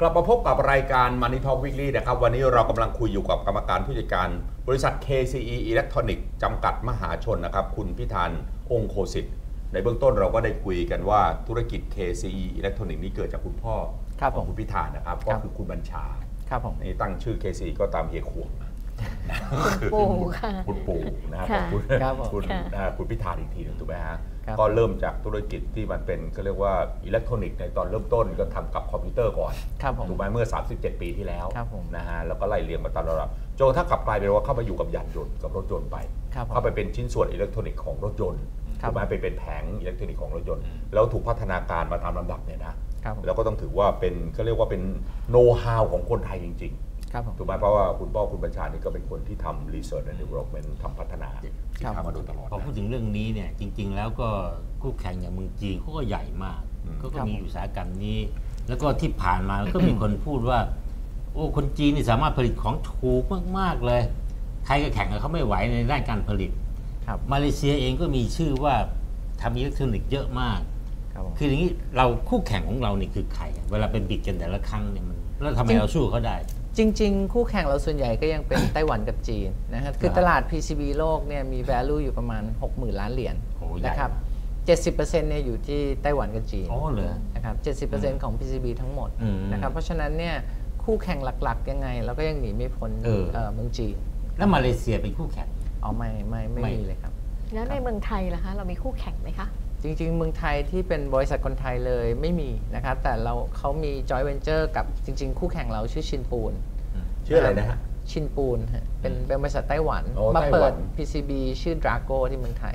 กลับมาพบกับรายการ Money Talk Weekly นะครับวันนี้เรากำลังคุยอยู่กับกรรมการผู้จัดการบริษัท KCE Electronics จำกัดมหาชนนะครับคุณพิธานองค์โคสิทธิ์ในเบื้องต้นเราก็ได้คุยกันว่าธุรกิจ KCE Electronics นี้เกิดจากคุณพ่อของคุณพิธานนะครับก็คือคุณบัญชานี่ตั้งชื่อ KCE ก็ตามเฮียขวงคุณปู่นะครับคุณพิธานอีกทีนึงถูกไหมฮะก็เริ่มจากธุรกิจที่มันเป็นก็เรียกว่าอิเล็กทรอนิกส์ในตอนเริ่มต้นก็ทำกับคอมพิวเตอร์ก่อนถูกไหมเมื่อ37 ปีที่แล้วนะฮะแล้วก็ไล่เรียงมาตามระดับจนถ้ากลับกลายเป็นว่าเข้ามาอยู่กับยานยนต์กับรถยนต์ไปเข้าไปเป็นชิ้นส่วนอิเล็กทรอนิกส์ของรถยนต์ถูกไหมไปเป็นแผงอิเล็กทรอนิกส์ของรถยนต์แล้วถูกพัฒนาการมาตามลำดับเนี่ยนะแล้วก็ต้องถือว่าเป็นก็เรียกว่าเป็นโน้ตฮาวของคนไทยจริงๆถูกไหมเพราะว่าคุณพ่อคุณบัญชานี่ก็เป็นคนที่ทำ Research and Development ทำพัฒนาที่ทำมาโดยตลอดพอพูดถึงเรื่องนี้เนี่ยจริงๆแล้วก็คู่แข่งอย่างเมืองจีนเขาก็ใหญ่มากก็มีอุตสาหกรรมนี้แล้วก็ที่ผ่านมาก็มีคนพูดว่าโอ้คนจีนนี่สามารถผลิตของถูกมากๆเลยใครก็แข่งกับเขาไม่ไหวในด้านการผลิตมาเลเซียเองก็มีชื่อว่าทำอิเล็กทรอนิกส์เยอะมากคืออย่างนี้เราคู่แข่งของเรานี่คือใครเวลาเป็นบิดกันแต่ละครั้งเนี่ยมันแล้วทำไมเราสู้เขาได้จริงๆคู่แข่งเราส่วนใหญ่ก็ยังเป็น ไต้หวันกับจีนนะครับคือตลาด PCB โลกเนี่ยมี value อยู่ประมาณ 60,000 ล้านเหรียญนะครับ 70% เนี่ยอยู่ที่ไต้หวันกับจีนนะครับ 70% ของ PCB ทั้งหมดนะครับเพราะฉะนั้นเนี่ยคู่แข่งหลักๆยังไงเราก็ยังหนีไม่พ้นเมืองจีนแล้วมาเลเซียเป็นคู่แข่งอ๋อไม่มีเลยครับแล้วในเมืองไทยล่ะคะเรามีคู่แข่งไหมคะจริงๆเมืองไทยที่เป็นบริษัทคนไทยเลยไม่มีนะครับแต่เขามี joint venture กับจริงๆคู่แข่งเราชื่อชินปูนชื่ออะไรนะฮะชินปูนเป็นบริษัทไต้หวันมาเปิด PCB ชื่อ Drago ที่เมืองไทย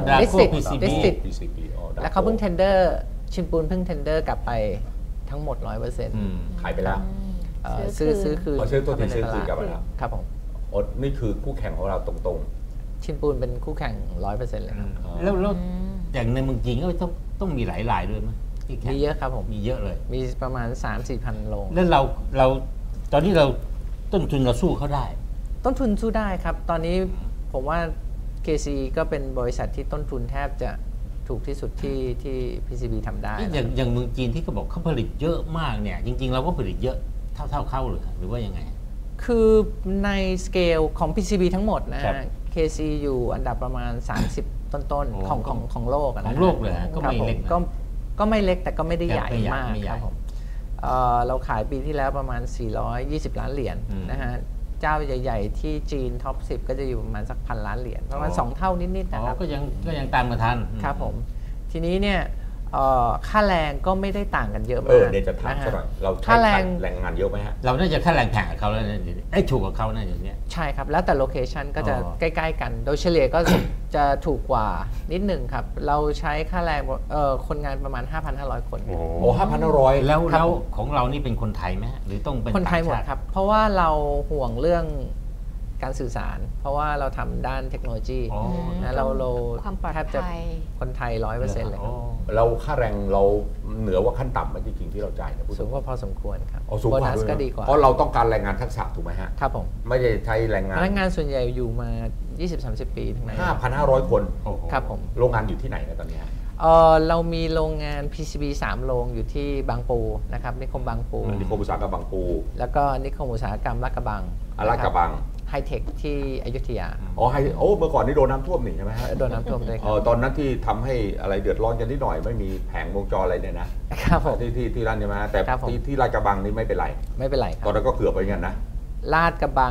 District แล้วเขาเพิ่ง tender ชินปูนเพิ่ง tender กลับไปทั้งหมด 100% ขายไปแล้วซื้อคือซื้อตัวที่ซื้อคือกลับไปแล้วครับผมนี่คือคู่แข่งของเราตรงๆชินปูนเป็นคู่แข่ง 100% เลยครับแล้วอย่างในเมืองจีนก็ต้องมีหลายรายด้วยไหมมีเยอะครับผมมีเยอะเลยมีประมาณ 3-4 พันโรงแล้วเราตอนนี้เราต้นทุนเราสู้เขาได้ต้นทุนสู้ได้ครับตอนนี้ผมว่า KC ก็เป็นบริษัทที่ต้นทุนแทบจะถูกที่สุดที่ PCB ทำได้อย่างเมืองจีนที่เขาบอกเขาผลิตเยอะมากเนี่ยจริงๆเราก็ผลิตเยอะเท่าเข้าหรือว่ายังไงคือในสเกลของ PCB ทั้งหมดนะฮะ KC อยู่อันดับประมาณ30ต้นๆของโลกของโลกเลยก็ไม่เล็กก็ไม่เล็กแต่ก็ไม่ได้ใหญ่มากครับผมเราขายปีที่แล้วประมาณ420 ล้านเหรียญนะฮะเจ้าใหญ่ๆที่จีนท็อป10ก็จะอยู่ประมาณสัก1,000 ล้านเหรียญประมาณ2 เท่านิดๆนะครับก็ยังตามมาทันครับผมทีนี้เนี่ยค่าแรงก็ไม่ได้ต่างกันเยอะมากเดี๋ยวจะถามสักหน่อยเราใช้แรงงานเยอะไหมฮะเราน่าจะค่าแรงแพงกับเขาแล้วถูกกับเขาอย่างนี้ใช่ครับแล้วแต่โลเคชันก็จะใกล้ๆกันโดยเฉลี่ยก็จะถูกกว่านิดหนึ่งครับเราใช้ค่าแรงคนงานประมาณ 5,500 คนโอ้ 5,500 แล้วของเรานี่เป็นคนไทยไหมหรือต้องเป็นคนไทยหมดครับเพราะว่าเราห่วงเรื่องการสื่อสารเพราะว่าเราทำด้านเทคโนโลยีนะเราแทบจะคนไทย 100% เลยครับเราค่าแรงเราเหนือว่าขั้นต่ำไหมจริงๆที่เราจ่ายนะสูงกว่าพอสมควรครับโบนัสก็ดีกว่าเพราะเราต้องการแรงงานทักษะถูกไหมฮะครับผมไม่ได้ใช้แรงงานพนักงานส่วนใหญ่อยู่มา 20-30 ปีทั้งนั้น 5,500 คนครับผมโรงงานอยู่ที่ไหนนะตอนนี้เรามีโรงงาน PCB 3 โรงอยู่ที่บางปูนะครับนิคมบางปูนิคมอุตสาหกรรมบางปูแล้วก็นิคมอุตสาหกรรมลาดกระบังลาดกระบังไฮเทคที่อยุธยาเมื่อก่อนนี่โดนน้ำท่วมนี่ใช่ไหมฮะโดนน้ำท่วมเลยตอนนั้นที่ทำให้อะไรเดือดร้อนกันนิดหน่อยไม่มีแผงวงจรอะไรเนี่ยนะครับที่ร้านใช่ไหมแต่ที่ลาดกระบังนี่ไม่เป็นไรตอนนั้นก็เกือบไปงั้นนะลาดกระบัง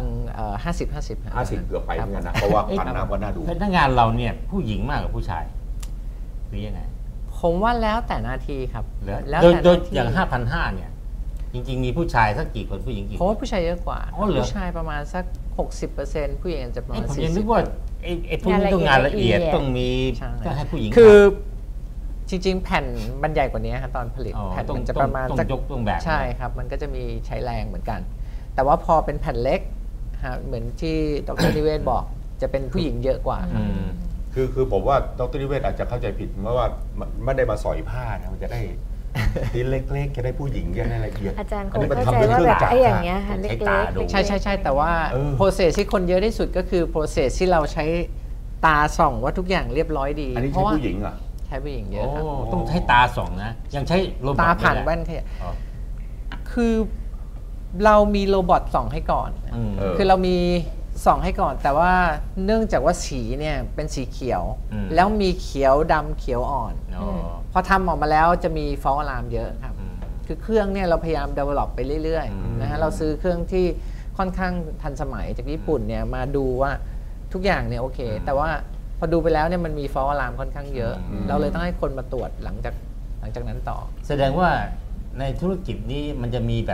50 เกือบไปเหมือนกันนะเพราะว่าปันน้ำก็น่าดูพนักงานเราเนี่ยผู้หญิงมากกว่าผู้ชายหรือยังไงผมว่าแล้วแต่หน้าที่ครับโดยอย่าง 5,500 เนี่ยจริงๆมีผู้ชายสักกี่คนผู้หญิงกี่คนเพราะว่าผู้ชายเยอะกว่าผู้ชายประมาณสัก 60% ผู้หญิงจะประมาณ 40%ผมยังนึกว่าไอ้พวกนี้ต้องงานละเอียดต้องมีต้องให้ผู้หญิงคือจริงๆแผ่นมันใหญ่กว่านี้ครับตอนผลิตแผ่นมันจะประมาณต้องยกต้องแบบใช่ครับมันก็จะมีใช้แรงเหมือนกันแต่ว่าพอเป็นแผ่นเล็กเหมือนที่ดร.นิเวศบอกจะเป็นผู้หญิงเยอะกว่าคือผมว่าดร.นิเวศอาจจะเข้าใจผิดเพราะว่าไม่ได้มาสอยผ้านะมันจะได้ทีเล็กๆจะได้ผู้หญิงยังละเอียดอาจารย์คงเข้าใจว่าแบบไอ้อย่างเงี้ยค่ะเล็กๆใช่แต่ว่า process ที่คนเยอะที่สุดก็คือ process ที่เราใช้ตาส่องว่าทุกอย่างเรียบร้อยดีอันนี้ใช้ผู้หญิงอ่ะใช้ผู้หญิงเยอะครับต้องใช้ตาส่องนะยังใช้ตาผ่านแว่นแค่คคือเรามีโรบอทส่องให้ก่อนคือเรามีส่องให้ก่อนแต่ว่าเนื่องจากว่าสีเนี่ยเป็นสีเขียวแล้วมีเขียวดำเขียวอ่อนพอทำออกมาแล้วจะมี false alarm เยอะครับคือเครื่องเนี่ยเราพยายาม develop ไปเรื่อยๆนะฮะเราซื้อเครื่องที่ค่อนข้างทันสมัยจากญี่ปุ่นเนี่ยมาดูว่าทุกอย่างเนี่ยโอเคแต่ว่าพอดูไปแล้วเนี่ยมันมี false alarm ค่อนข้างเยอะเราเลยต้องให้คนมาตรวจหลังจากนั้นต่อแสดงว่าในธุรกิจนี้มันจะมีแบบ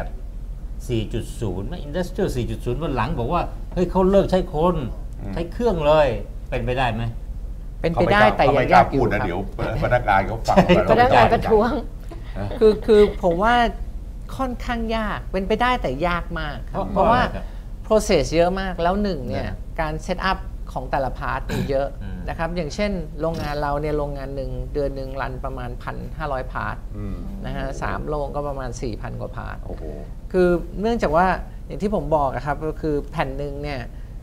4.0 ไหม Industrial 4.0 วันหลังบอกว่าเฮ้ยเขาเลิกใช้คนใช้เครื่องเลยเป็นไปได้ไหมเป็นไปได้แต่ยังยากอยู่ครับเดี๋ยวพนักงานเขาฟังพนักงานประท้วงคือผมว่าค่อนข้างยากเป็นไปได้แต่ยากมากเพราะว่า process เยอะมากแล้วหนึ่งเนี่ยการเซตอัพของแต่ละพาร์ทเยอะนะครับอย่างเช่นโรงงานเราเนี่ยโรงงานหนึ่งเดือนหนึ่งรันประมาณ 1,500 พาร์ทนะฮะ3โรงก็ประมาณ 4,000 กว่าพาร์ทคือเนื่องจากว่าอย่างที่ผมบอกครับก็คือแผ่นหนึ่งเนี่ย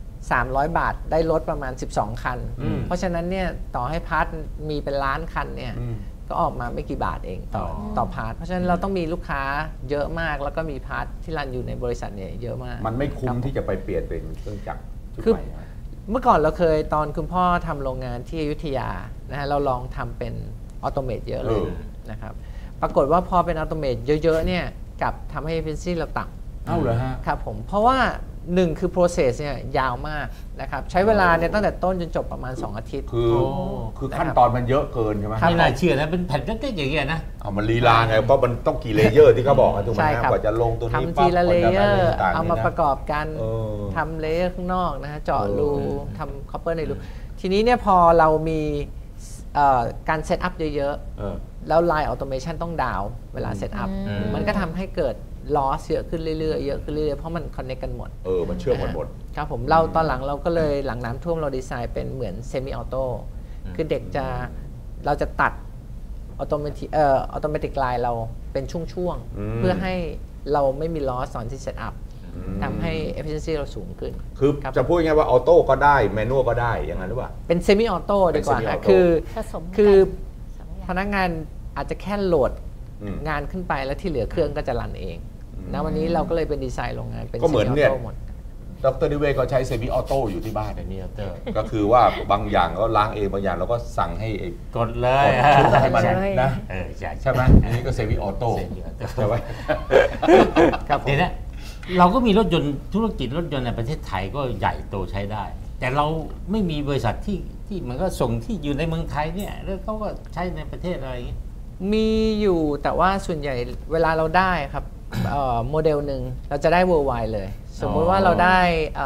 300 บาทได้รถประมาณ12คันเพราะฉะนั้นเนี่ยต่อให้พาร์ทมีเป็นล้านคันเนี่ยก็ออกมาไม่กี่บาทเองต่อพาร์ทเพราะฉะนั้นเราต้องมีลูกค้าเยอะมากแล้วก็มีพาร์ทที่รันอยู่ในบริษัทเนี่ยเยอะมากมันไม่คุ้มที่จะไปเปลี่ยนเป็นเครื่องจักรชุดใหม่เมื่อก่อนเราเคยตอนคุณพ่อทำโรงงานที่อยุธยานะฮะเราลองทำเป็นออโตเมตเยอะเลยนะครับปรากฏว่าพอเป็นออโตเมตเยอะๆเนี่ยกับทำให้ efficiency เราต่ำเอ้าเหรอฮะครับผมเพราะว่า1คือ process เนี่ยยาวมากนะครับใช้เวลาเนี่ยตั้งแต่ต้นจนจบประมาณ2อาทิตย์คือขั้นตอนมันเยอะเกินใช่ไหมไม่น่าเชื่อนะเป็นแผ่นเล็กๆอย่างเงี้ยนะเอามันลีลาไงก็มันต้องกี่เลเยอร์ที่เขาบอกถูกไหมกว่าจะลงตัวนี้ทำทีละเลเยอร์เอามาประกอบกันทำเลเยอร์ข้างนอกนะฮะเจาะรูทำคัพเปอร์ในรูทีนี้เนี่ยพอเรามีการเซตอัพเยอะๆแล้วไลน์ออโตเมชันต้องดาวเวลาเซตอัพมันก็ทำให้เกิดลอสเยอะขึ้นเรื่อยๆเยอะขึ้นเรื่อยๆเพราะมันคอนเนคกันหมดมันเชื่อมกันหมดครับผมเราตอนหลังเราก็เลยหลังน้ำท่วมเราดีไซน์เป็นเหมือนเซมิออโต้คือเด็กเราจะตัดออโตเมติกไลน์เราเป็นช่วงๆเพื่อให้เราไม่มีลอสตอนที่เซตอัพทำให้ efficiency เราสูงขึ้นคือจะพูดง่ายว่าออโต้ก็ได้แมนนวลก็ได้อย่างนั้นหรือเปล่าเป็นเซมิออโต้ดีกว่าคือพนักงานอาจจะแค่โหลดงานขึ้นไปแล้วที่เหลือเครื่องก็จะรันเองนะวันนี้เราก็เลยเป็นดีไซน์โรงงานเป็นเซมิออโต้หมดดร.นิเวศก็ใช้เซมิออโต้อยู่ที่บ้านก็คือว่าบางอย่างก็ล้างเองบางอย่างเราก็สั่งให้กดเลยชุดให้มันนะใช่ไหมอันนี้ก็เซมิออโต้ใช่ไหมครับเดี๋ยวนะเราก็มีรถยนต์ธุรกิจรถยนต์ในประเทศไทยก็ใหญ่โตใช้ได้แต่เราไม่มีบริษัทที่มันก็ส่งที่อยู่ในเมืองไทยเนี่ยแล้วเขาก็ใช้ในประเทศอะไรอย่างนี้มีอยู่แต่ว่าส่วนใหญ่เวลาเราได้ครับโมเดลหนึ่งเราจะได้ worldwide เลยสมมุติว่าเราได้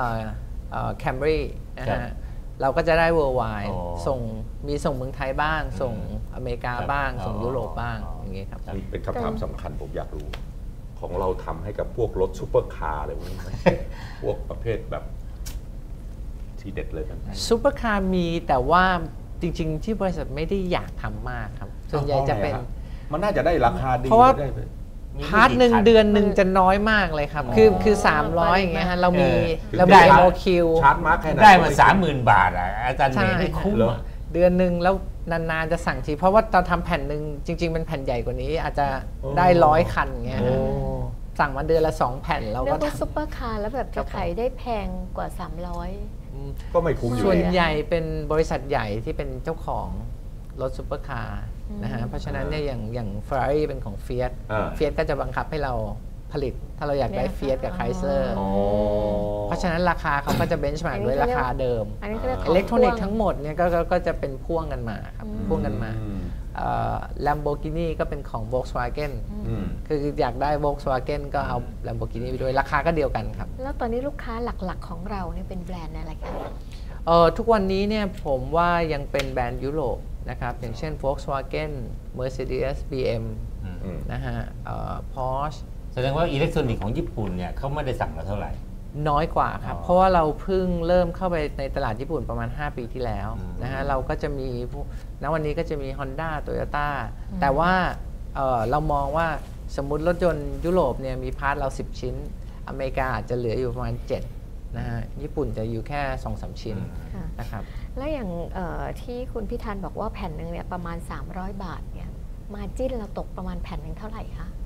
Camry นะฮะเราก็จะได้ worldwide ส่งเมืองไทยบ้างส่งอเมริกาบ้างส่งยุโรปบ้างอย่างนี้ครับนี่เป็นคำถามสำคัญผมอยากรู้ของเราทำให้กับพวกรถซูเปอร์คาร์อะไรพวกนี้ไหมพวกประเภทแบบที่เด็ดเลยกันซูเปอร์คาร์มีแต่ว่าจริงๆที่บริษัทไม่ได้อยากทำมากครับส่วนใหญ่จะเป็นมันน่าจะได้ราคาดีเพราะว่าพาร์ทหนึ่งเดือนหนึ่งจะน้อยมากเลยครับคือ300อย่างเงี้ยฮะเรามีโมคิวชาร์จมาร์คแค่ไหนได้มา 30,000 บาทอาจารย์ไม่คุ้มเดือนหนึ่งแล้วนานๆจะสั่งทีเพราะว่าตอนทำแผ่นหนึ่งจริงๆเป็นแผ่นใหญ่กว่านี้อาจจะได้100 คันเงี้ยสั่งมาเดือนละ2 แผ่นเราก็ทำซุปเปอร์คาร์แล้วแบบจะขายได้แพงกว่า300 ก็ไม่คุ้มอยู่ส่วนใหญ่เป็นบริษัทใหญ่ที่เป็นเจ้าของรถซุปเปอร์คาร์นะฮะเพราะฉะนั้นเนี่ยอย่าง Ferrari เป็นของ Fiat ก็จะบังคับให้เราผลิตถ้าเราอยากได้ Fiat กับ Chrysler เพราะฉะนั้นราคาเขาก็จะเบนช์มาร์กด้วยราคาเดิมอิเล็กทรอนิกส์ทั้งหมดเนี่ยก็จะเป็นพ่วงกันมาครับพ่วงกันมาLamborghini ก็เป็นของ Volkswagen คืออยากได้ Volkswagen ก็เอา Lamborghini ไปด้วยราคาก็เดียวกันครับแล้วตอนนี้ลูกค้าหลักๆของเราเนี่ยเป็นแบรนด์อะไรคะทุกวันนี้เนี่ยผมว่ายังเป็นแบรนด์ยุโรปนะครับอย่างเช่น Volkswagen Mercedes BM นะฮะPorsche แสดงว่าอิเล็กทรอนิกส์ของญี่ปุ่นเนี่ยเขาไม่ได้สั่งเราเท่าไหร่น้อยกว่าครับเพราะว่าเราเพิ่งเริ่มเข้าไปในตลาดญี่ปุ่นประมาณ5 ปีที่แล้วนะฮะเราก็จะมีณวันนี้ก็จะมี Honda Toyota แต่ว่าเรามองว่าสมมุติรถยนต์ยุโรปเนี่ยมีพาร์ทเรา10 ชิ้นอเมริกาอาจจะเหลืออยู่ประมาณ7นะฮะญี่ปุ่นจะอยู่แค่ 2-3 ชิ้นนะครับแล้วอย่างที่คุณพิธานบอกว่าแผ่นหนึ่งเนี่ยประมาณ300 บาทเนี่ยมาร์จิ้นเราตกประมาณแผ่นหนึ่งเท่าไหร่คะ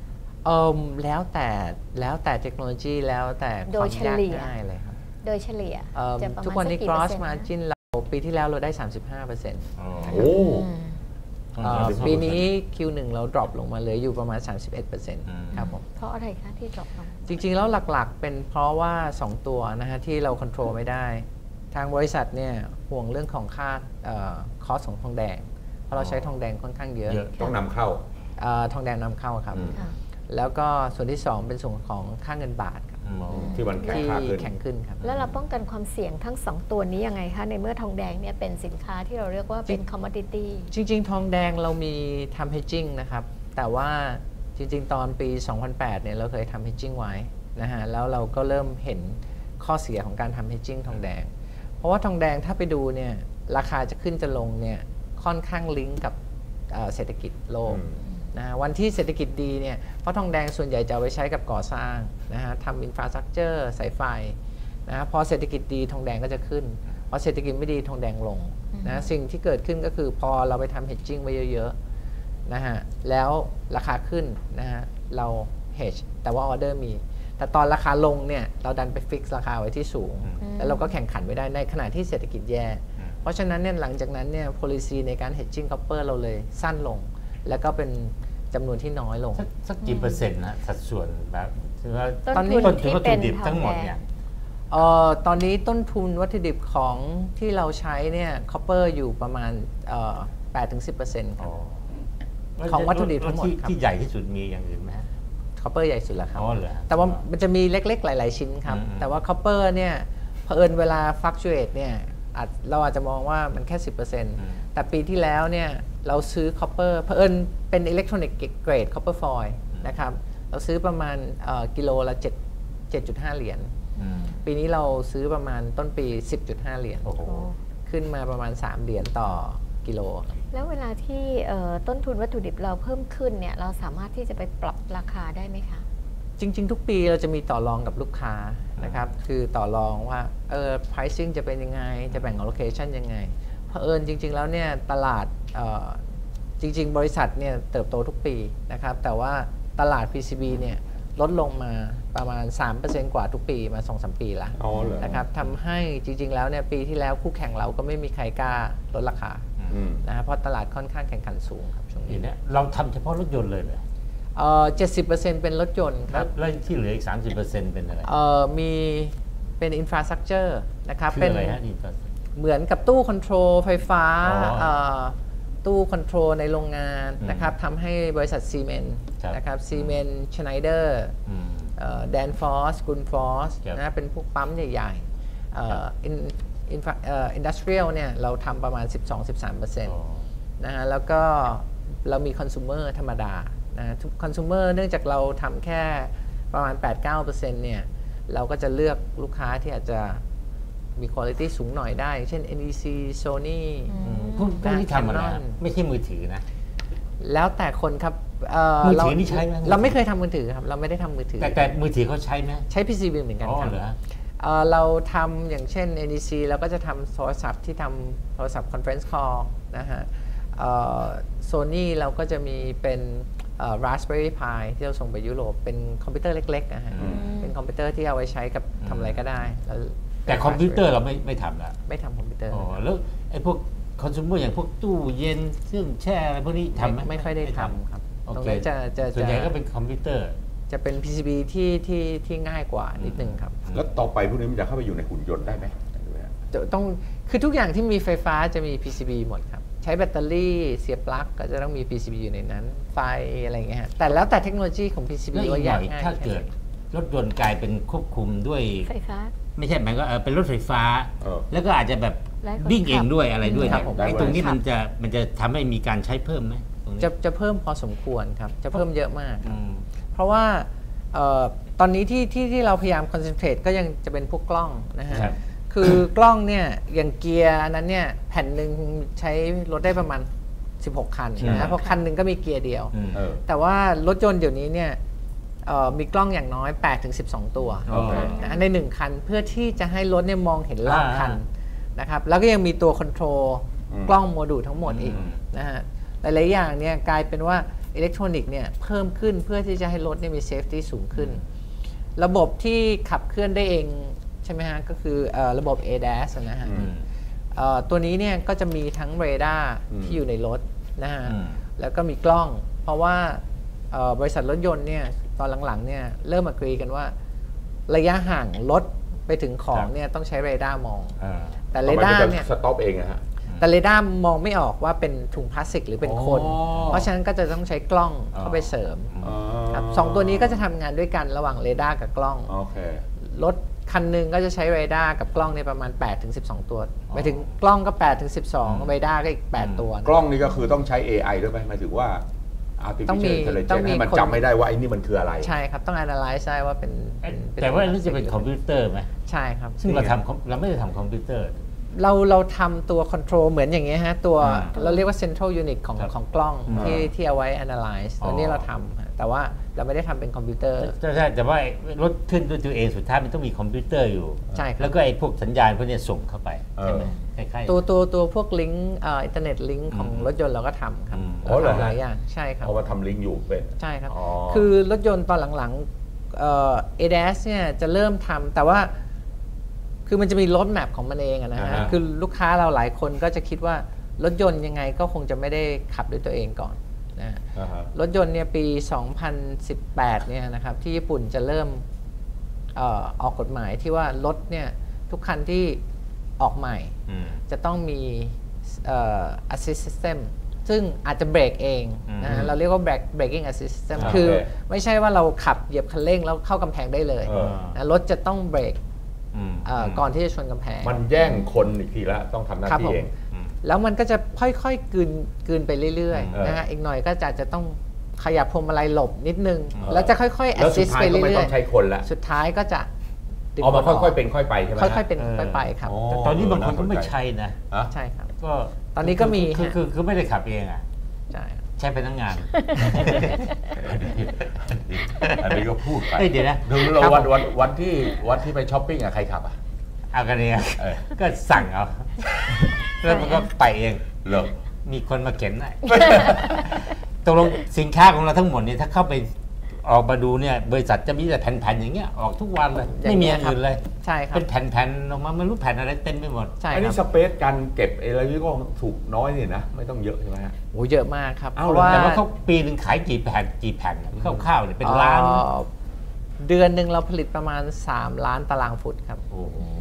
แล้วแต่เทคโนโลยีแล้วแต่ความยากง่ายเลยครับโดยเฉลี่ยจะประมาณทุกวันนี้กี่ gross เปอร์เซ็นต์ margin เราปีที่แล้วเราได้ 35% โอ้ปีนี้ Q1 เรา drop ลงมาเหลืออยู่ประมาณ 31%ครับผมเพราะอะไรคะที่ drop ลงจริงๆแล้วหลักๆเป็นเพราะว่า 2 ตัวนะฮะที่เรา control ไม่ได้ทางบริษัทเนี่ยห่วงเรื่องของค่าคอสของทองแดงเพราะเราใช้ทองแดงค่อนข้างเยอะต้องนำเข้าทองแดงนำเข้าครับแล้วก็ส่วนที่2เป็นส่วนของค่าเงินบาทครับที่มันแข็งขึ้นครับแล้วเราป้องกันความเสี่ยงทั้ง2ตัวนี้ยังไงคะในเมื่อทองแดงเนี่ยเป็นสินค้าที่เราเรียกว่าเป็น commodity จริงๆทองแดงเรามีทำ hedging นะครับแต่ว่าจริงๆตอนปี 2008 เนี่ยเราเคยทำ hedging ไว้นะฮะแล้วเราก็เริ่มเห็นข้อเสียของการทำ hedging ทองแดงเพราะว่าทองแดงถ้าไปดูเนี่ยราคาจะขึ้นจะลงเนี่ยค่อนข้างลิงก์กับเศรษฐกิจโลกนะวันที่เศรษฐกิจดีเนี่ยเพราะทองแดงส่วนใหญ่จะเอาไปใช้กับก่อสร้างนะฮะทำอินฟราสตรักเจอร์สายไฟนะพอเศรษฐกิจดีทองแดงก็จะขึ้นพอเศรษฐกิจไม่ดีทองแดงลงนะสิ่งที่เกิดขึ้นก็คือพอเราไปทำ hedging ไว้เยอะๆนะฮะแล้วราคาขึ้นนะฮะเรา hedge แต่ว่าออเดอร์มีแต่ตอนราคาลงเนี่ยเราดันไปฟิกซ์ราคาไว้ที่สูงแล้วเราก็แข่งขันไม่ได้ในขณะที่เศรษฐกิจแย่เพราะฉะนั้นเนี่ยหลังจากนั้นเนี่ย policy ในการ hedging copper เราเลยสั้นลงแล้วก็เป็นจำนวนที่น้อยลงสักกี่เปอร์เซ็นต์นะสัดส่วนแบบตอนนี้ต้นทุนวัตถุดิบทั้งหมดเนี่ยตอนนี้ต้นทุนวัตถุดิบของที่เราใช้เนี่ย copper อยู่ประมาณ8-10% ครับของวัตถุดิบทั้งหมดครับที่ใหญ่ที่สุดมีอย่างอื่นไหม copper ใหญ่สุดแล้วครับแต่ว่ามันจะมีเล็กๆหลายๆชิ้นครับแต่ว่า copper เนี่ยเผอิญเวลา fluctuate เนี่ยเราอาจจะมองว่ามันแค่ 10% แต่ปีที่แล้วเนี่ยเราซื้อ copper เผอิญเป็น electronic grade copper foil นะครับเราซื้อประมาณกิโลละ7.5 เหรียญปีนี้เราซื้อประมาณต้นปี 10.5 เหรียญขึ้นมาประมาณ3เหรียญต่อกิโลแล้วเวลาที่ต้นทุนวัตถุดิบเราเพิ่มขึ้นเนี่ยเราสามารถที่จะไปปรับราคาได้ไหมคะจริงๆทุกปีเราจะมีต่อรองกับลูกค้านะครับคือต่อรองว่าpricing จะเป็นยังไงจะแบ่ง allocation ยังไงเผอิญจริงๆแล้วเนี่ยตลาดจริงๆบริษัทเนี่ยเติบโตทุกปีนะครับแต่ว่าตลาด PCB เนี่ยลดลงมาประมาณ 3% กว่าทุกปีมา 2-3 ปีแล้วนะครับทำให้จริงๆแล้วเนี่ยปีที่แล้วคู่แข่งเราก็ไม่มีใครกล้าลดราคานะเพราะตลาดค่อนข้างแข่งขันสูงครับช่วงนี้เราทำเฉพาะรถยนต์เลยเหรอ 70% เป็นรถยนต์ครับแล้วที่เหลืออีก 30% เป็นอะไรมีเป็นอินฟราสตรักเจอร์นะครับเป็นอะไรฮะเหมือนกับตู้คอนโทรลไฟฟ้าตู้คอนโทรลในโรงงานนะครับทำให้บริษัทซีเมนต์นะครับซีเมนต์ชไนเดอร์แดนฟอสกุลฟอสนะเป็นพวกปั๊มใหญ่ๆอินดัสเทรียลเนี่ยเราทำประมาณ 12-13% นะฮะแล้วก็เรามีคอน sumer ธรรมดานะคอน sumer เนื่องจากเราทำแค่ประมาณ 8-9% เนี่ยเราก็จะเลือกลูกค้าที่อาจจะมีคุณภาพสูงหน่อยได้เช่น NEC Sony พวกนี้ทำอะไรไม่ใช่มือถือนะแล้วแต่คนครับมือถือนี่ใช้ไหมเราไม่เคยทำมือถือครับเราไม่ได้ทำมือถือแต่มือถือเขาใช้ไหมใช้ PCB เหมือนกันครับเราทำอย่างเช่น NEC เราก็จะทำโทรศัพท์ที่ทำโทรศัพท์ Conference Call นะฮะSony เราก็จะมีเป็นRaspberry Pi ที่เราส่งไปยุโรปเป็นคอมพิวเตอร์เล็กๆนะฮะเป็นคอมพิวเตอร์ที่เอาไว้ใช้กับทำอะไรก็ได้แต่คอมพิวเตอร์เราไม่ทำละไม่ทำคอมพิวเตอร์แล้วไอ้พวกคอน sumer อย่างพวกตู้เย็นเครื่องแช่อะไรพวกนี้ทำไหมไม่ค่อยได้ทำครับตรงนี้ส่วนใหญ่ก็เป็นคอมพิวเตอร์จะเป็น PCB ที่ง่ายกว่านิดนึงครับแล้วต่อไปพวกนี้มันจะเข้าไปอยู่ในหุ่นยนต์ได้ไหมต้องคือทุกอย่างที่มีไฟฟ้าจะมี PCB หมดครับใช้แบตเตอรี่เสียบปลั๊กก็จะต้องมี PCB อยู่ในนั้นไฟอะไรอย่างเงี้ยแต่แล้วแต่เทคโนโลยีของ PCB ว่ายากง่ายถ้าเกิดรถยนต์กลายเป็นควบคุมด้วยไฟฟ้าไม่ใช่หมายก็เป็นรถไฟฟ้าแล้วก็อาจจะแบบวิ่งเองด้วยอะไรด้วยไอ้ตรงนี้มันจะทำให้มีการใช้เพิ่มไหมจะเพิ่มพอสมควรครับจะเพิ่มเยอะมากเพราะว่าตอนนี้ที่เราพยายามคอนเซนเทรตก็ยังจะเป็นพวกกล้องนะฮะคือกล้องเนี่ยอย่างเกียร์นั้นเนี่ยแผ่นหนึ่งใช้รถได้ประมาณ16 คันนะเพราะคันหนึ่งก็มีเกียร์เดียวแต่ว่ารถยนต์เดี๋ยวนี้เนี่ยมีกล้องอย่างน้อย 8-12 ตัวใน1คันเพื่อที่จะให้รถเนี่ยมองเห็นรอบคันนะครับแล้วก็ยังมีตัวคอนโทรลกล้องโมดูลทั้งหมดอีกนะฮะหลายๆอย่างเนี่ยกลายเป็นว่าอิเล็กทรอนิกส์เนี่ยเพิ่มขึ้นเพื่อที่จะให้รถเนี่ยมีเซฟตี้สูงขึ้นระบบที่ขับเคลื่อนได้เองใช่ไหมฮะก็คือระบบ ADAS นะฮะตัวนี้เนี่ยก็จะมีทั้งเรดาร์ที่อยู่ในรถนะฮะแล้วก็มีกล้องเพราะว่าบริษัทรถยนต์เนี่ยตอนหลังๆเนี่ยเริ่มagreeกันว่าระยะห่างรถไปถึงของเนี่ยต้องใช้เรดาร์มองแต่เรดาร์เนี่ยสต็อปเองนะฮะแต่เรดาร์มองไม่ออกว่าเป็นถุงพลาสติกหรือเป็นคนเพราะฉะนั้นก็จะต้องใช้กล้องเข้าไปเสริมครับสองตัวนี้ก็จะทำงานด้วยกันระหว่างเรดาร์กับกล้องรถคันหนึ่งก็จะใช้เรดาร์กับกล้องในประมาณ 8-12 ตัวหมายถึงกล้องก็ 8-12 เรดาร์ก็อีก 8 ตัวกล้องนี่ก็คือต้องใช้ AI ด้วยไหมหมายถึงว่า Artificial Intelligence ให้มันจำไม่ได้ว่าไอ้นี่มันคืออะไรใช่ครับต้อง analyze ได้ว่าเป็นแต่ว่าอันนี้จะเป็นคอมพิวเตอร์ไหมใช่ครับซึ่งเราไม่ได้ทำคอมพิวเตอร์เราทำตัว control เหมือนอย่างเงี้ยฮะตัวเราเรียกว่า central unit ของกล้องที่เอาไว้ analyze ตัวนี้เราทำแต่ว่าเราไม่ได้ทำเป็นคอมพิวเตอร์ใช่แต่ว่ารถขึ้นด้วยตัวเองสุดท้ายมันต้องมีคอมพิวเตอร์อยู่ใช่แล้วก็ไอ้พวกสัญญาณพวกนี้ส่งเข้าไปใช่ไหมคล้ายๆตัวพวกลิงก์อินเทอร์เน็ตลิงก์ของรถยนต์เราก็ทำครับหลายอย่างใช่ครับเอามาทำลิงก์อยู่เป็นใช่ครับคือรถยนต์ตอนหลังๆADAS เนี่ยจะเริ่มทำแต่ว่าคือมันจะมีรถแมพของมันเองนะฮะคือลูกค้าเราหลายคนก็จะคิดว่ารถยนต์ยังไงก็คงจะไม่ได้ขับด้วยตัวเองก่อนนะรถยนต์เนี่ยปี 2018 เนี่ยนะครับที่ญี่ปุ่นจะเริ่มออกกฎหมายที่ว่ารถเนี่ยทุกคันที่ออกใหม่จะต้องมีassist system ซึ่งอาจจะเบรกเองนะเราเรียกว่า braking assist system คือไม่ใช่ว่าเราขับเหยียบคันเร่งแล้วเข้ากำแพงได้เลยนะรถจะต้องเบรกก่อนที่จะชนกำแพงมันแย่งคนอีกทีแล้วต้องทำหน้าที่เองแล้วมันก็จะค่อยๆกลืนไปเรื่อยๆนะฮะอีกหน่อยก็จะต้องขยับพวงมาลัยหลบนิดนึงแล้วจะค่อยๆ assist ไปเรื่อยๆแล้วสุดท้ายก็ไม่ต้องใช้คนละสุดท้ายก็จะเอามาค่อยๆเป็นค่อยไปใช่ไหมค่อยๆเป็นค่อยไปครับแต่ตอนนี้บางคนก็ไม่ใช่นะใช่ครับก็ตอนนี้ก็มีคือไม่ได้ขับเองอ่ะใช่พนักงานอันนี้ก็พูดไปเดี๋ยวนะดูเราวันที่ไปช้อปปิ้งอะใครขับอะเอากันเนี่ยก็สั่งเอาแล้วมันก็ไปเองเหรอมีคนมาเข็นตกลงสินค้าของเราทั้งหมดเนี่ยถ้าเข้าไปออกมาดูเนี่ยบริษัทจะมีแต่แผ่นๆอย่างเงี้ยออกทุกวันเลยไม่มีอื่นเลยใช่ครับเป็นแผ่นๆออกมาไม่รู้แผ่นอะไรเต็มไปหมดอันนี้สเปซการเก็บอะไรนี่ก็ถูกน้อยนี่นะไม่ต้องเยอะใช่ไหมฮะโอ้เยอะมากครับแต่ว่าเขาปีนึงขายกี่แผ่นคร่าวๆเนี่ยเป็นล้านเดือนหนึ่งเราผลิตประมาณ3 ล้านตารางฟุตครับโอ้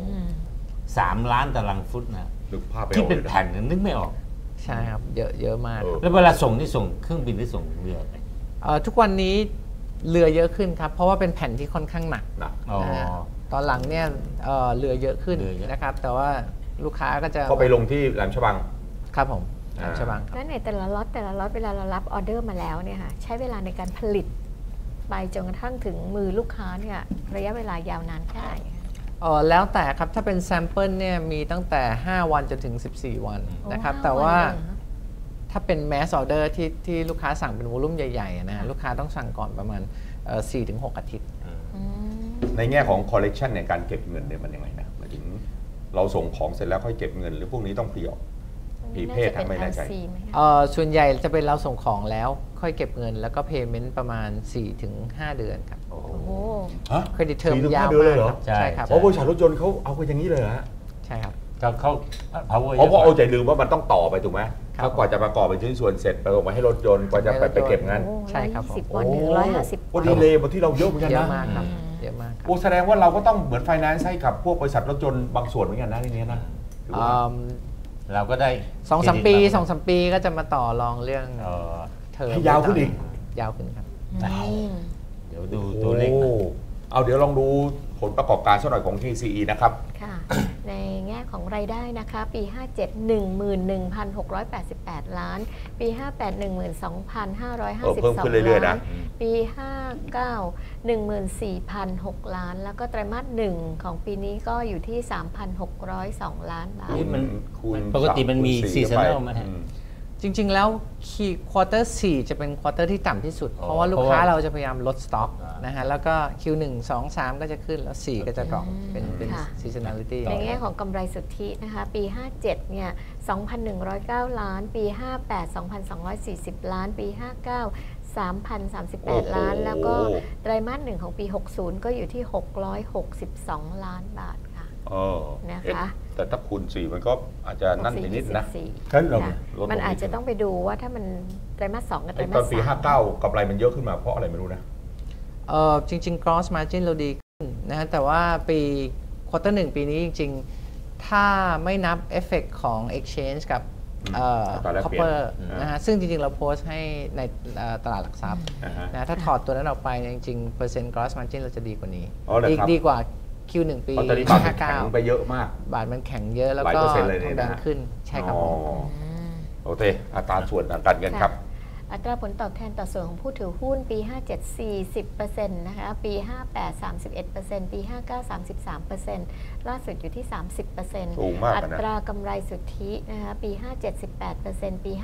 3 ล้านตารางฟุตนะที่เป็นแผ่นนึกไม่ออกใช่ครับเยอะมากแล้วเวลาส่งนี่ส่งเครื่องบินหรือส่งเรือทุกวันนี้เรือเยอะขึ้นครับเพราะว่าเป็นแผ่นที่ค่อนข้างหนักตอนหลังเนี่ยเรือเยอะขึ้นนะครับแต่ว่าลูกค้าก็จะก็ไปลงที่แหลมฉบังครับผมแหลมฉบังแล้วในแต่ละล็อตเวลาเรารับออเดอร์มาแล้วเนี่ยค่ะใช้เวลาในการผลิตไปจนกระทั่งถึงมือลูกค้าเนี่ยระยะเวลายาวนานแค่ไหนแล้วแต่ครับถ้าเป็นแซมเปิลเนี่ยมีตั้งแต่5 วันจนถึง14 วันนะครับแต่ว่าถ้าเป็นแมสออเดอร์ที่ลูกค้าสั่งเป็นวอลุ่มใหญ่ๆนะลูกค้าต้องสั่งก่อนประมาณ 4-6 อาทิตย์ในแง่ของคอลเลกชันในการเก็บเงินเนี่ยมันยังไงนะหมายถึงเราส่งของเสร็จแล้วค่อยเก็บเงินหรือพวกนี้ต้องพรีออกพรีเพย์ทำไม่แน่ใจส่วนใหญ่จะเป็นเราส่งของแล้วค่อยเก็บเงินแล้วก็เพย์เมนต์ประมาณ 4-5 เดือนครับโอ้โหเครดิตเทอมยาวมากใช่ครับเพราะบริษัทรถยนต์เขาเอาไปอย่างนี้เลยฮะใช่ครับเขาเพราะเอาใจลืมว่ามันต้องต่อไปถูกไหมเขากว่าจะประกอบเป็นชิ้นส่วนเสร็จไปส่งมาให้รถยนต์กว่าจะไปเก็บเงินใช่ครับ 10 วันถึง150 วันดีเลยบนที่เราเยอะเหมือนกันนะเยอะมากครับเยอะมากโอ้แสดงว่าเราก็ต้องเหมือนไฟแนนซ์ให้กับพวกบริษัทรถยนต์บางส่วนเหมือนกันนะทีนี้นะเราก็ได้ 2-3 ปีก็จะมาต่อรองเรื่องเทอมยาวขึ้นอีกยาวขึ้นครับเดี๋ยวดูตัวเลขเอาเดี๋ยวลองดูผลประกอบการสักหน่อยของ TCE นะครับค่ะในแง่ของรายได้นะคะปี 57 11,688 ล้านปี 58 12,552 เพิ่มขึ้นเรื่อยๆนะปี 59 14,006 ล้านแล้วก็ไตรมาส1ของปีนี้ก็อยู่ที่ 3,602 ล้านบาทปกติมันมีซีซันแนลไหมจริงๆแล้วควอเตอร์4จะเป็นควอเตอร์ที่ต่ำที่สุดเพราะว่าลูกค้าเราจะพยายามลดสต็อกนะฮะแล้วก็ Q1 2 3ก็จะขึ้นแล้ว4ก็จะดรอปเป็นseasonality ในแง่ของกำไรสุทธินะคะปี 57เนี่ย 2,109 ล้านปี 58 2,240 ล้านปี 59 3,038 ล้านแล้วก็ไตรมาส1ของปี 60 ก็อยู่ที่ 662 ล้านบาทค่ะนะคะแต่ถ้าคูณ4มันก็อาจจะนั่นไปนิดนะมันอาจจะต้องไปดูว่าถ้ามันไตรมาส 2กับไตรมาส 3 ตอนปี 59 กำไรมันเยอะขึ้นมาเพราะอะไรไม่รู้นะจริงๆ gross margin เราดีขึ้นนะฮะแต่ว่าปีควอเตอร์1ปีนี้จริงๆถ้าไม่นับเอฟเฟกต์ของ exchange กับcopper นะฮะซึ่งจริงๆเราโพสต์ให้ในตลาดหลักทรัพย์นะถ้าถอดตัวนั้นออกไปจริงๆเปอร์เซ็นต์ gross margin เราจะดีกว่านี้ดีกว่า Q1 ปีตอนนี้บาทแข็งไปเยอะมากบาทมันแข็งเยอะแล้วก็ทองแดงขึ้นใช่ครับโอเคอัตราส่วนทางการเงินครับอัตราผลตอบแทนต่อส่วนของผู้ถือหุ้นปี 57 40% นะคะปี 58 31% ปี 59 33%ล่าสุดอยู่ที่ 30% อัตรากำไรสุทธินะคะปี 57 18% ปี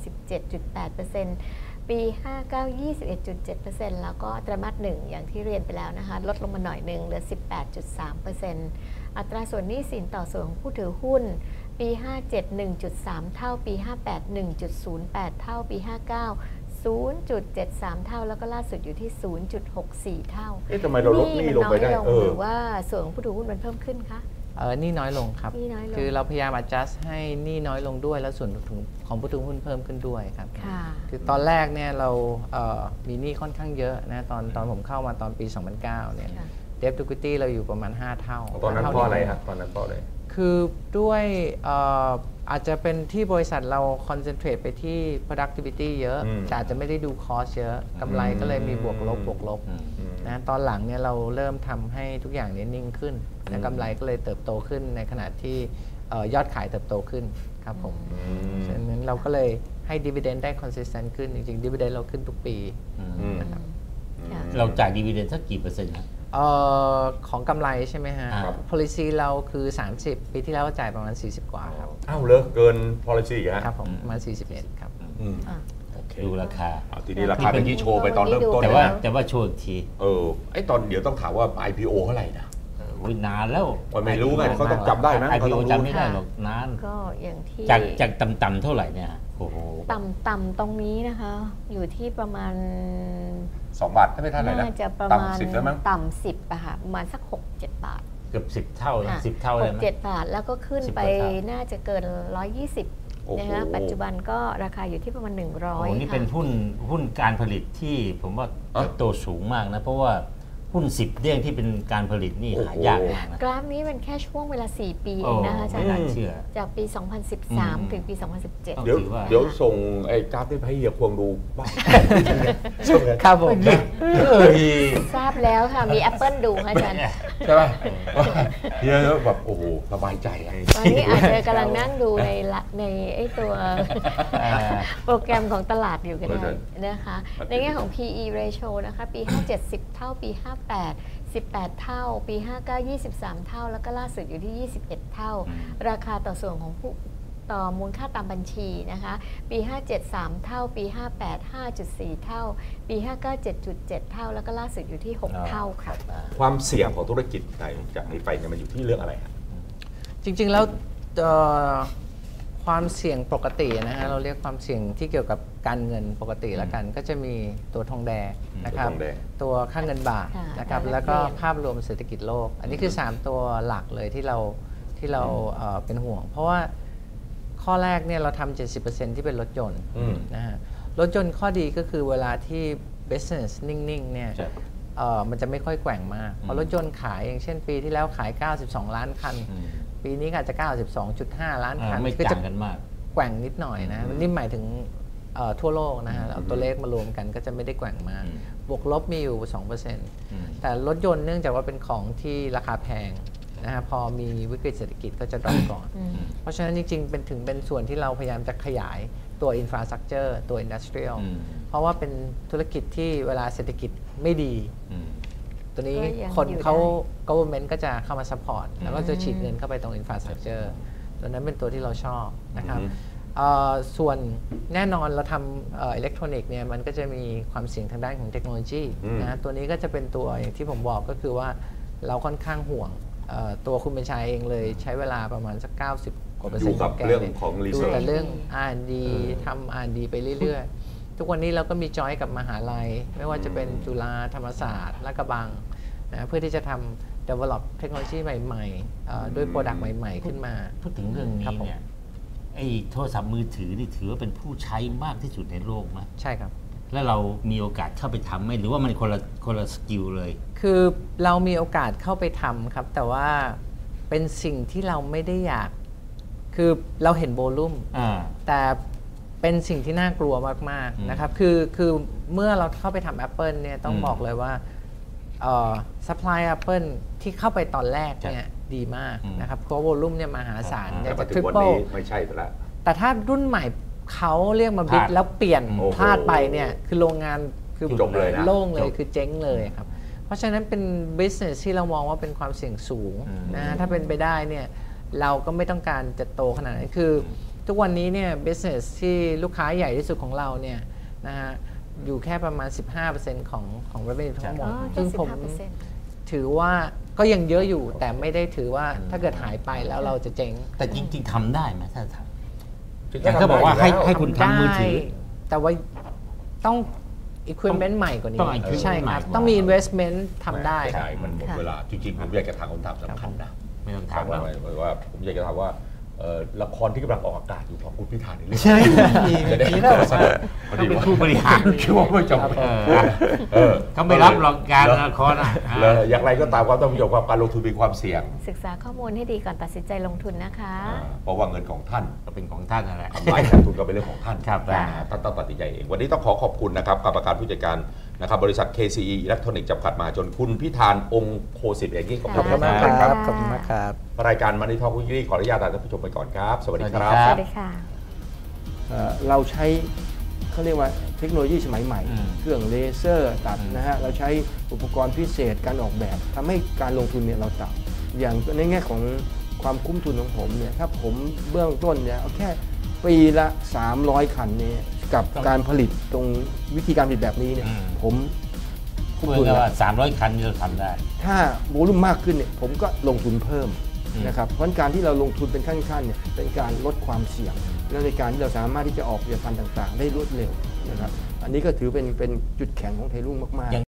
58 17.8%ปี 59 21.7% แล้วก็ไตรมาส1อย่างที่เรียนไปแล้วนะคะลดลงมาหน่อยนึงเหลือ 18.3% อัตราส่วนหนี้สินต่อส่วนของผู้ถือหุ้นปี 57 1.3 เท่าปี 58 1.08 เท่าปี 59 0.73 เท่าแล้วก็ล่าสุดอยู่ที่ 0.64 เท่าทำไมเราลดหนี้ลงไปได้หรือว่าส่วนของผู้ถือหุ้นมันเพิ่มขึ้นคะหนี้น้อยลงครับคือเราพยายาม adjust ให้หนี้น้อยลงด้วยแล้วส่วนของผู้ถือหุ้นเพิ่มขึ้นด้วยครับคือตอนแรกเนี่ยเรามีหนี้ค่อนข้างเยอะนะตอนผมเข้ามาตอนปี 2009 เนี่ย debt to equity เราอยู่ประมาณ5เท่าตอนนั้นเพราะอะไรครับตอนนั้นเพราะอะไรคือด้วยอาจจะเป็นที่บริษัทเรา concentrate ไปที่ productivity เยอะแต่อาจจะไม่ได้ดู cost เยอะกำไรก็เลยมีบวกลบนะตอนหลังเนี่ยเราเริ่มทำให้ทุกอย่างนิ่งขึ้นนะกำไรก็เลยเติบโตขึ้นในขณะที่ยอดขายเติบโตขึ้นครับผมฉะนั้นเราก็เลยให้ dividend ได้ consistent ขึ้นจริงๆ dividend เราขึ้นทุกปีนะครับเราจ่าย dividend สักกี่เปอร์เซ็นต์ครับของกำไรใช่ไหมฮะ policy เราคือ30ปีที่แล้วจ่ายประมาณ40กว่าครับเลยเกิน policy ฮะครับผมประมาณ41ครับดูราคาทีนี้ราคาเป็นที่โชว์ไปตอนเริ่มต้นแต่ว่าโชว์อีกทีตอนเดี๋ยวต้องถามว่า IPO เท่าไหร่นะนานแล้วไม่รู้ไงเขาต้องจำได้ไหม IPO จำไม่ได้หรอกนานก็อย่างที่จากต่ำๆเท่าไหร่เนี่ยโอ้โหต่ำตรงนี้นะคะอยู่ที่ประมาณ 2 บาทไม่เท่าไหร่นะน่าจะประมาณต่ำ10อะค่ะประมาณสัก 6-7 บาทเกือบ10 เท่า10 เท่าเลยไหม 6-7 บาทแล้วก็ขึ้นไปน่าจะเกิน120นะคะปัจจุบันก็ราคาอยู่ที่ประมาณ100 นี่เป็นหุ้นการผลิตที่ผมว่าเติบโตสูงมากนะเพราะว่าหุ้น10เด้งที่เป็นการผลิตนี่หายากมากนะกราฟนี้มันแค่ช่วงเวลา4ปีเองนะคะอาจารย์จากปี 2013 ถึงปี 2017เดี๋ยวส่งไอ้กราฟที่ให้เฮียควงดูบ้างครับผมทราบแล้วค่ะมี Apple ดูอาจารย์ใช่ไหมเฮียแบบโอ้โหสบายใจตอนนี้อาจจะกำลังนั่งดูในไอ้ตัวโปรแกรมของตลาดอยู่กันนะคะในแง่ของ PE ratio นะคะปี 57 10 เท่าปี 58 18 เท่าปี 59 23 เท่าแล้วก็ล่าสุดอยู่ที่ 21 เท่าราคาต่อส่วนของต่อมูลค่าตามบัญชีนะคะปี 57 3 เท่าปี 58 5.4 เท่าปี 59 7.7 เท่าแล้วก็ล่าสุดอยู่ที่ 6 เท่าค่ะความเสี่ยงของธุรกิจในจากนี้ไปเนี่ยมันอยู่ที่เรื่องอะไรครับจริงๆแล้วความเสี่ยงปกตินะฮะเราเรียกความเสี่ยงที่เกี่ยวกับการเงินปกติแล้วกันก็จะมีตัวทองแดงนะครับตัวค่าเงินบาทนะครับแล้วก็ภาพรวมเศรษฐกิจโลกอันนี้คือ3ตัวหลักเลยที่เราเป็นห่วงเพราะว่าข้อแรกเนี่ยเราทำ 70% ที่เป็นรถยนต์นะฮะรถยนต์ข้อดีก็คือเวลาที่ business นิ่งๆเนี่ยมันจะไม่ค่อยแกว่งมากเพราะรถยนต์ขายอย่างเช่นปีที่แล้วขาย92ล้านคันปีนี้อาจจะ 92.5 ล้านคันไม่ต่างกันมากแกว่งนิดหน่อยนะนี่หมายถึงทั่วโลกนะฮะเอาตัวเลขมารวมกันก็จะไม่ได้แกว่งมากบวกลบมีอยู่ 2% แต่รถยนต์เนื่องจากว่าเป็นของที่ราคาแพงนะฮะพอมีวิกฤตเศรษฐกิจก็จะดรอปก่อนเพราะฉะนั้นจริงๆเป็นส่วนที่เราพยายามจะขยายตัว infrastructure ตัว industrial เพราะว่าเป็นธุรกิจที่เวลาเศรษฐกิจไม่ดีตัวนี้คนเขา government ก็จะเข้ามา support แล้วก็จะฉีดเงินเข้าไปตรง infrastructure ตัวนั้นเป็นตัวที่เราชอบนะครับส่วนแน่นอนเราทำอิเล็กทรอนิกส์เนี่ยมันก็จะมีความเสี่ยงทางด้านของเทคโนโลยีนะตัวนี้ก็จะเป็นตัวอย่างที่ผมบอกก็คือว่าเราค่อนข้างห่วงตัวคุณเป็นชายเองเลยใช้เวลาประมาณสัก90% อยู่กับเรื่องของ research ดูแต่เรื่อง R&D ทำ R&D ไปเรื่อยๆทุกวันนี้เราก็มีจอยกับมหาลัยไม่ว่าจะเป็นจุฬาธรรมศาสตร์ลาดกระบังนะเพื่อที่จะทำ develop เทคโนโลยีใหม่ๆด้วยโปรดักต์ใหม่ๆขึ้นมาพูดถึงเรื่องนี้เนี่ยไอ้โทรศัพท์มือถือนี่ถือว่าเป็นผู้ใช้มากที่สุดในโลกไหมใช่ครับแล้วเรามีโอกาสเข้าไปทำไหมหรือว่ามันคนละสกิลเลยคือเรามีโอกาสเข้าไปทำครับแต่ว่าเป็นสิ่งที่เราไม่ได้อยากคือเราเห็นโวลุ่มแต่เป็นสิ่งที่น่ากลัวมากๆนะครับคือเมื่อเราเข้าไปทำ Apple เนี่ยต้องบอกเลยว่าsupply Apple ที่เข้าไปตอนแรกเนี่ยดีมากนะครับเพราะโวลุ่มเนี่ยมหาศาลแต่ปัจจุบันนี้ไม่ใช่แล้วแต่ถ้ารุ่นใหม่เขาเรียกมาบิ๊กแล้วเปลี่ยนพลาดไปเนี่ยคือโรงงานคือจบเลยนะโล่งเลยคือเจ๊งเลยครับเพราะฉะนั้นเป็น business ที่เรามองว่าเป็นความเสี่ยงสูงนะถ้าเป็นไปได้เนี่ยเราก็ไม่ต้องการจะโตขนาดนั้นคือทุกวันนี้เนี่ย business ที่ลูกค้าใหญ่ที่สุดของเราเนี่ยนะฮะอยู่แค่ประมาณ 15% ของ revenue ทั้งหมดซึ่งผมถือว่าก็ยังเยอะอยู่แต่ไม่ได้ถือว่าถ้าเกิดหายไปแล้วเราจะเจ๊งแต่จริงๆทำได้ไหมถ้าทำเขาบอกว่าให้คุณทำมือถือแต่ว่าต้อง equipment ใหม่กว่านี้ใช่ครับต้องมี investment ทำได้ใช่มันหมดเวลาจริงๆผมอยากจะถามคำถามสำคัญนะไม่ต้องถามว่าผมอยากจะถามว่าละครที่กำลังออกอากาศอยู่ของคุณพิธาในเรื่องใช่มีแล้วเขาเป็นผู้บริหารคิดว่าไม่จบเขาไม่รับรองการละครอย่างไรก็ตามความต้องมีความการลงทุนมีความเสี่ยงศึกษาข้อมูลให้ดีก่อนตัดสินใจลงทุนนะคะเพราะว่าเงินของท่านก็เป็นของท่านนั่นแหละกำไรขาดทุนก็เป็นเรื่องของท่านท่านต้องตัดสินใจเองวันนี้ต้องขอบคุณนะครับกรรมการผู้จัดการนะครับบริษัท KCE อิเล็กทรอนิกส์จำกัดมาจนคุณพิธานองค์โคสิทธิ์เองขอบคุณมากครับขอบคุณมากครับรายการมันนี่ทอล์กวิกฤตขออนุญาตลาท่านผู้ชมไปก่อนครับสวัสดีครับสวัสดีค่ะเราใช้เขาเรียกว่าเทคโนโลยีสมัยใหม่เครื่องเลเซอร์ตัดนะฮะเราใช้อุปกรณ์พิเศษการออกแบบทำให้การลงทุนเนี่ยเราต่ำอย่างในแง่ของความคุ้มทุนของผมเนี่ยถ้าผมเบื้องต้นเนี่ยเอาแค่ปีละ300 คันนี้กับการผลิตตรงวิธีการผลิตแบบนี้เนี่ยผมคุ้มทุนว่า300 คันนี่เราทำได้ถ้าโวลุ่มมากขึ้นเนี่ยผมก็ลงทุนเพิ่มนะครับเพราะการที่เราลงทุนเป็นขั้นๆเนี่ยเป็นการลดความเสี่ยงและในการที่เราสามารถที่จะออกผลิตภัณฑ์ต่างๆได้รวดเร็วนะครับอันนี้ก็ถือเป็นจุดแข็งของไทยรุ่งมากๆ